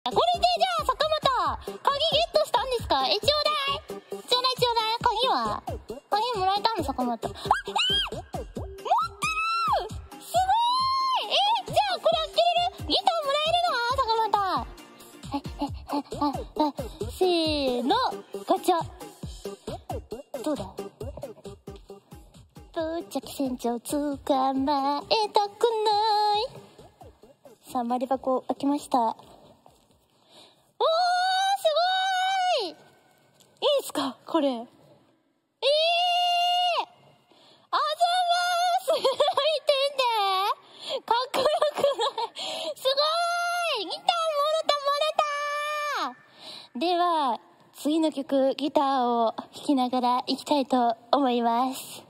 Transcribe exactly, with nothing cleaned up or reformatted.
これでじゃあ坂本、鍵ゲットしたんですか？え、ちょうだいちょうだいちょうだい。鍵は鍵もらえたの坂本。あ、えー、持ってる！すごい！え、じゃあこれ開けれる？ギターもらえるの？坂本。はい、はい、はい、はい、せーの、ガチャ。どうだ？到着船長捕まえたくない。さあ、丸箱開けました。おー、すごーい！いいんすかこれ。えー、あざまーす。見てんで。かっこよくない？すごーい！ギターもろたもろたー。では、次の曲、ギターを弾きながら行きたいと思います。